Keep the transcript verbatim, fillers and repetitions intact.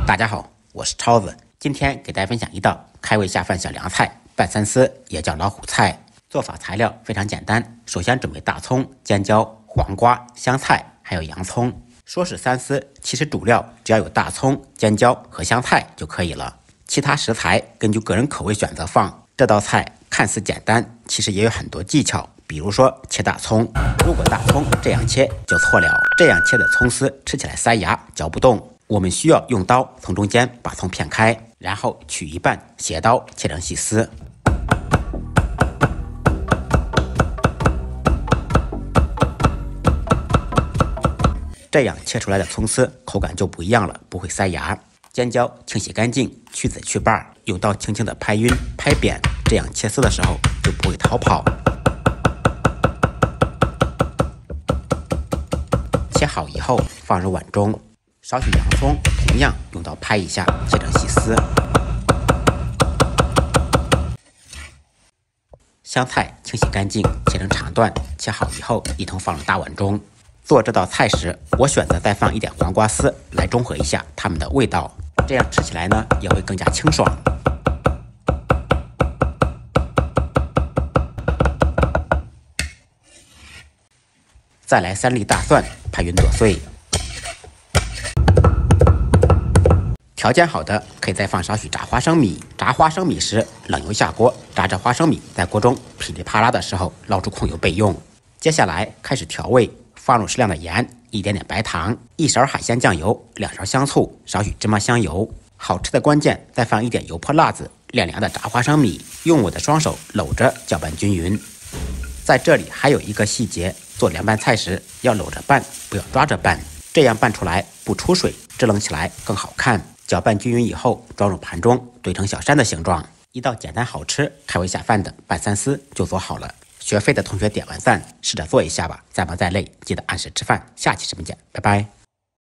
大家好，我是超子，今天给大家分享一道开胃下饭小凉菜拌三丝，也叫老虎菜。做法材料非常简单，首先准备大葱、尖椒、黄瓜、香菜，还有洋葱。说是三丝，其实主料只要有大葱、尖椒和香菜就可以了，其他食材根据个人口味选择放。这道菜看似简单，其实也有很多技巧，比如说切大葱，如果大葱这样切就错了，这样切的葱丝吃起来塞牙，嚼不动。我们需要用刀从中间把葱片开，然后取一半，斜刀切成细丝。这样切出来的葱丝口感就不一样了，不会塞牙。尖椒清洗干净，去籽去瓣，用刀轻轻的拍匀、拍扁，这样切丝的时候就不会逃跑。切好以后放入碗中，少许洋葱同样用刀拍一下，切成细丝。香菜清洗干净，切成长段，切好以后一同放入大碗中。做这道菜时，我选择再放一点黄瓜丝来中和一下它们的味道，这样吃起来呢也会更加清爽。再来三粒大蒜，拍匀剁碎。调煎好的可以再放少许炸花生米，炸花生米时冷油下锅，炸着花生米在锅中噼里啪啦的时候捞出控油备用。接下来开始调味，放入适量的盐，一点点白糖，一勺海鲜酱油，两勺香醋，少许芝麻香油。好吃的关键再放一点油泼辣子，晾凉的炸花生米，用我的双手搂着搅拌均匀。在这里还有一个细节，做凉拌菜时要搂着拌，不要抓着拌，这样拌出来不出水，支棱起来更好看。搅拌均匀以后，装入盘中，堆成小山的形状。一道简单好吃、开胃下饭的拌三丝就做好了。学废的同学点完赞，试着做一下吧。再忙再累，记得按时吃饭。下期视频见，拜拜。